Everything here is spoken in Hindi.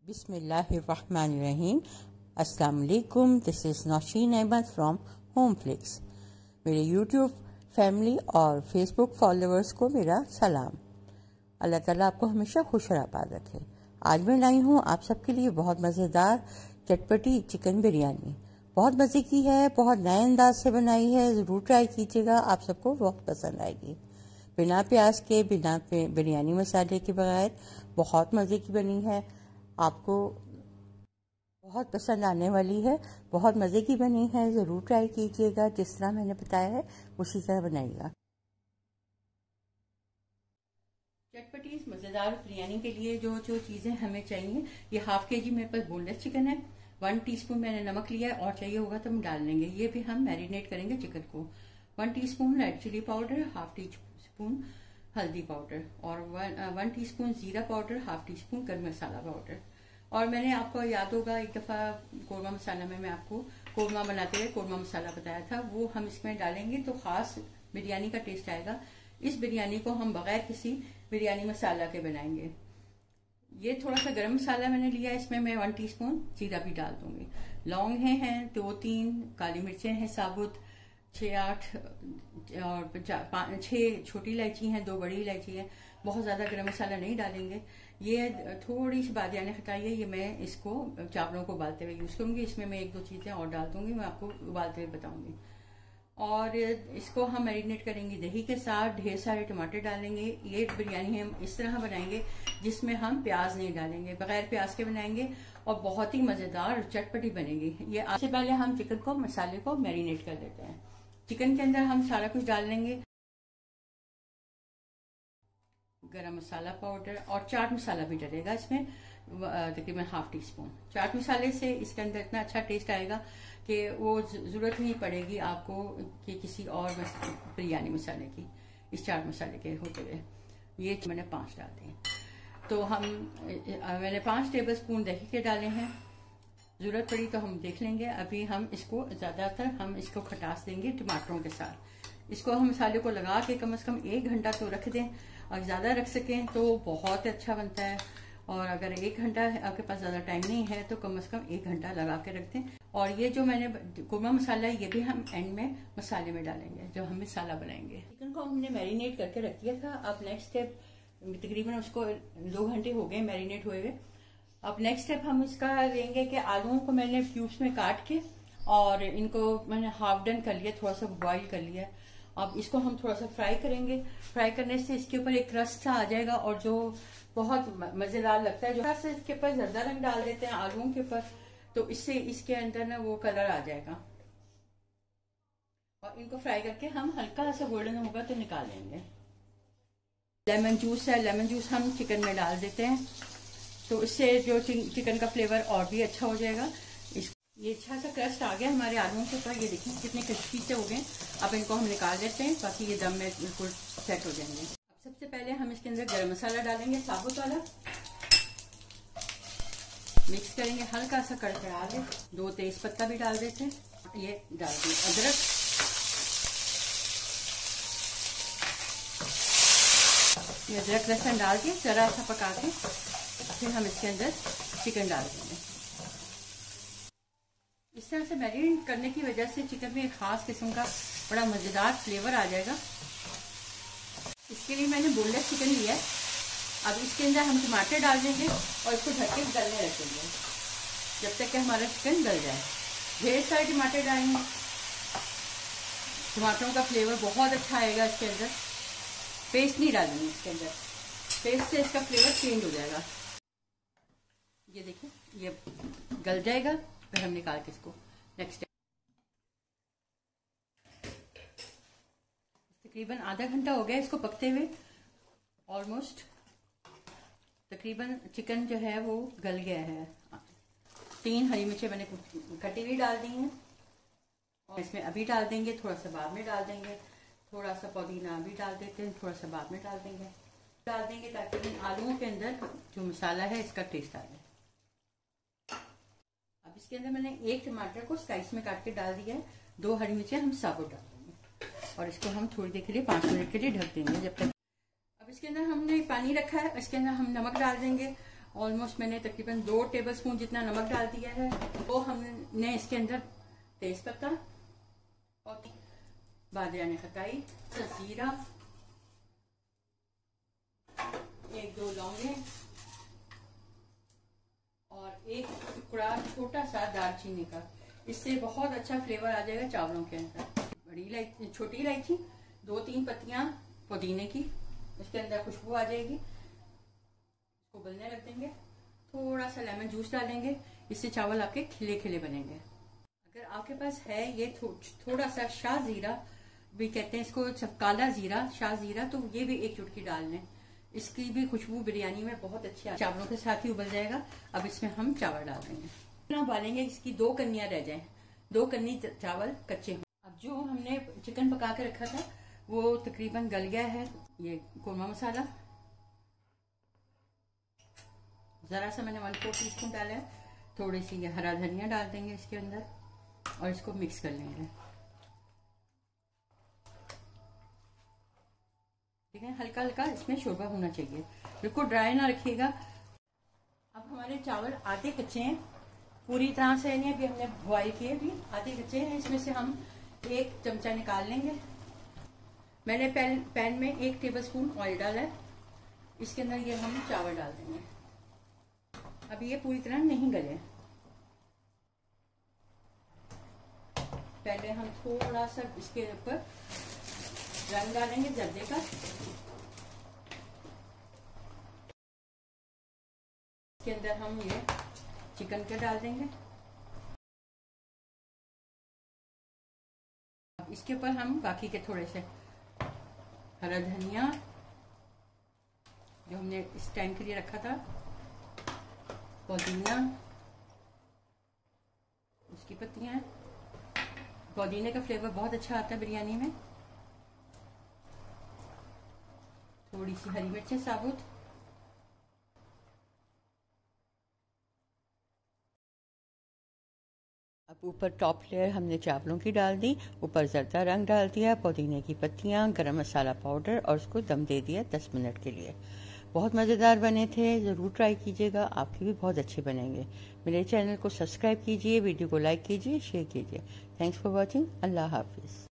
बिस्मिल्लाहिर्रहमानिर्रहीम। अस्सलाम वालेकुम। This is Naushin Ahmed from Home Flicks. मेरे यूट्यूब फैमिली और फेसबुक फॉलोअर्स को मेरा सलाम। अल्लाह ताला आपको हमेशा खुश और आबाद रखे। आज मैं लाई हूँ आप सबके लिए बहुत मज़ेदार चटपटी चिकन बिरयानी। बहुत मज़े की है, बहुत नए अंदाज से बनाई है। ज़रूर ट्राई कीजिएगा, आप सबको बहुत पसंद आएगी। बिना प्याज के, बिना बिरयानी मसाले के बगैर बहुत मज़े की बनी है। आपको बहुत पसंद आने वाली है। बहुत मज़े की बनी है, ज़रूर ट्राई कीजिएगा। जिस तरह मैंने बताया है उसी तरह बनाइएगा। चटपटी मज़ेदार बिरयानी के लिए जो जो चीज़ें हमें चाहिए, ये हाफ के जी मेरे पास बोनलेस चिकन है। 1 टीस्पून मैंने नमक लिया है, और चाहिए होगा तो हम डाल लेंगे। ये भी हम मैरिनेट करेंगे चिकन को। 1 teaspoon red chilli powder, half teaspoon हल्दी पाउडर, और 1 टीस्पून जीरा पाउडर, हाफ टीस्पून गर्म मसाला पाउडर। और मैंने आपको याद होगा एक दफ़ा कोरमा मसाला में मैं आपको कोरमा बनाते हुए कोरमा मसाला बताया था, वो हम इसमें डालेंगे तो ख़ास बिरयानी का टेस्ट आएगा। इस बिरयानी को हम बगैर किसी बिरयानी मसाला के बनाएंगे। ये थोड़ा सा गरम मसाला मैंने लिया, इसमें मैं 1 टीस्पून जीरा भी डाल दूंगी। लौंग हैं 2-3, काली मिर्चें हैं साबुत 6-8, और 6 छोटी इलायची हैं, 2 बड़ी इलायची है। बहुत ज़्यादा गरम मसाला नहीं डालेंगे। ये थोड़ी सी बादियाने हटाइए, ये मैं इसको चावलों को उबालते हुए यूज़ करूँगी। इसमें मैं 1-2 चीज़ें और डाल दूंगी, मैं आपको उबालते हुए बताऊंगी। और इसको हम मैरिनेट करेंगे दही के साथ। ढेर सारे टमाटर डालेंगे। ये बिरयानी हम इस तरह बनाएंगे जिसमें हम प्याज नहीं डालेंगे, बगैर प्याज के बनाएंगे, और बहुत ही मज़ेदार और चटपटी बनेगी। ये सबसे पहले हम चिकन को, मसाले को मैरिनेट कर लेते हैं। चिकन के अंदर हम सारा कुछ डाल लेंगे। गरम मसाला पाउडर और चाट मसाला भी डलेगा इसमें, तकरीबन हाफ टीस्पून। चाट मसाले से इसके अंदर इतना अच्छा टेस्ट आएगा कि वो ज़रूरत नहीं पड़ेगी आपको कि किसी और बिरयानी मसाले की, इस चाट मसाले के होते हुए। ये मैंने 5 डालते हैं। तो मैंने 5 टेबल स्पून दही के डाले हैं। ज़रूरत पड़ी तो हम देख लेंगे। अभी हम इसको ज़्यादातर हम इसको खटास देंगे टमाटरों के साथ। इसको हम मसाले को लगा के कम से कम 1 घंटा तो रख दें, और ज़्यादा रख सकें तो बहुत अच्छा बनता है। और अगर 1 घंटा आपके पास ज़्यादा टाइम नहीं है तो कम से कम 1 घंटा लगा के रख दें। और ये जो मैंने कोरमा मसाला है, ये भी हम एंड में मसाले में डालेंगे जब हम मसाला बनाएंगे। चिकन को हमने मैरिनेट करके रख दिया था। अब नेक्स्ट स्टेप, तकरीबन उसको 2 घंटे हो गए मैरिनेट हुए हुए। अब नेक्स्ट स्टेप हम इसका लेंगे कि आलूओं को मैंने क्यूब्स में काट के, और इनको मैंने हाफ डन कर लिया, थोड़ा सा बॉईल कर लिया। अब इसको हम थोड़ा सा फ्राई करेंगे। फ्राई करने से इसके ऊपर एक क्रस्ट सा आ जाएगा, और जो बहुत मजेदार लगता है। जो से इसके ऊपर जर्दा रंग डाल देते हैं आलूओं के ऊपर, तो इससे इसके अंदर ना वो कलर आ जाएगा। और इनको फ्राई करके हम हल्का सा गोल्डन होगा तो निकाल लेंगे। लेमन जूस है, लेमन जूस हम चिकन में डाल देते हैं, तो इससे जो चिकन का फ्लेवर और भी अच्छा हो जाएगा। ये अच्छा सा क्रस्ट आ गया हमारे आलूओं के ऊपर। ये देखिए कितने क्रिस्पी से हो गए। अब इनको हम निकाल देते हैं ताकि ये दम में बिल्कुल सेट हो जाएंगे। अब सबसे पहले हम इसके अंदर गरम मसाला डालेंगे, साबुत वाला। मिक्स करेंगे, हल्का सा कड़कड़ा दे। 2 तेज पत्ता भी डाल देते हैं। ये डाल दें अदरक, ये अदरक लहसुन डाल के जरा सा पका के फिर हम इसके अंदर चिकन डाल देंगे। इस तरह से मैरिनेट करने की वजह से चिकन में एक खास किस्म का बड़ा मजेदार फ्लेवर आ जाएगा। इसके लिए मैंने बोनलेस चिकन लिया है। अब इसके अंदर हम टमाटर डाल देंगे और इसको ढक के गलने रखेंगे जब तक कि हमारा चिकन गल जाए। ढेर सारे टमाटर डालेंगे, टमाटरों का फ्लेवर बहुत अच्छा आएगा इसके अंदर। पेस्ट नहीं डालेंगे इसके अंदर, पेस्ट से इसका फ्लेवर चेंज हो जाएगा। ये देखिए ये गल जाएगा, फिर हम निकाल के इसको नेक्स्ट तकरीबन आधा घंटा हो गया इसको पकते हुए। ऑलमोस्ट तकरीबन चिकन जो है वो गल गया है। 3 हरी मिर्चें मैंने कटी हुई डाल दी हैं, और इसमें अभी डाल देंगे, थोड़ा सा बाद में डाल देंगे। थोड़ा सा पुदीना अभी डाल देते हैं, थोड़ा सा बाद में डाल देंगे ताकि इन आलूओं के अंदर जो मसाला है इसका टेस्ट आ जाए। अब इसके अंदर मैंने 1 टमाटर को स्लाइस में काट के डाल दिया है। 2 हरी मिर्चें हम साबुत डाल देंगे, और इसको हम थोड़ी देर के लिए 5 मिनट के लिए ढक देंगे जब तक। अब इसके अंदर हमने पानी रखा है, इसके अंदर हम नमक डाल देंगे, ऑलमोस्ट मैंने तकरीबन 2 टेबलस्पून जितना नमक डाल दिया है। वो हमने इसके अंदर तेज पत्ता और बादरान खताई, जीरा, 1-2 लौंगे और एक टुकड़ा छोटा सा दालचीनी का। इससे बहुत अच्छा फ्लेवर आ जाएगा चावलों के अंदर। बड़ी इलायची, छोटी इलायची, 2-3 पत्तियां पुदीने की, उसके अंदर खुशबू आ जाएगी। इसको उबलने रख देंगे। थोड़ा सा लेमन जूस डालेंगे, इससे चावल आपके खिले खिले बनेंगे। अगर आपके पास है ये थोड़ा सा शाह जीरा भी कहते हैं इसको, काला जीरा, शाह जीरा, तो ये भी 1 चुटकी डाल लें। इसकी भी खुशबू बिरयानी में बहुत अच्छी है। चावलों के साथ ही उबल जाएगा। अब इसमें हम चावल डाल देंगे। इतना उबालेंगे इसकी 2 कन्नियां रह जाएं, 2 कन्नी चावल कच्चे हों। अब जो हमने चिकन पका के रखा था वो तकरीबन गल गया है। ये कोरमा मसाला जरा सा मैंने 1/4 टीस्पून डाला है। थोड़ी सी ये हरा धनिया डाल देंगे इसके अंदर और इसको मिक्स कर लेंगे। ठीक है, हल्का हल्का इसमें शोरबा होना चाहिए, बिल्कुल ड्राई ना रखिएगा। अब हमारे चावल आधे कच्चे हैं, पूरी तरह से नहीं अभी हमने बॉईल किए, भी आधे कच्चे हैं। इसमें से हम 1 चमचा निकाल लेंगे। मैंने पैन में 1 टेबलस्पून ऑयल डाला है। इसके अंदर ये हम चावल डाल देंगे। अब ये पूरी तरह नहीं गले, पहले हम थोड़ा सा इसके ऊपर रंग डालेंगे जर्दे का। इसके अंदर हम ये चिकन के डाल देंगे। अब इसके ऊपर हम बाकी के थोड़े से हरा धनिया जो हमने इस टाइम के लिए रखा था, पुदीना, उसकी पत्तियां, पुदीने का फ्लेवर बहुत अच्छा आता है बिरयानी में। थोड़ी सी हरी मिर्चें साबुत, अब ऊपर टॉप लेयर हमने चावलों की डाल दी, ऊपर जर्दा रंग डाल दिया, पुदीने की पत्तियां, गरम मसाला पाउडर और उसको दम दे दिया 10 मिनट के लिए। बहुत मज़ेदार बने थे, ज़रूर ट्राई कीजिएगा, आपके भी बहुत अच्छे बनेंगे। मेरे चैनल को सब्सक्राइब कीजिए, वीडियो को लाइक कीजिए, शेयर कीजिए। Thanks for watching. अल्लाह हाफिज़।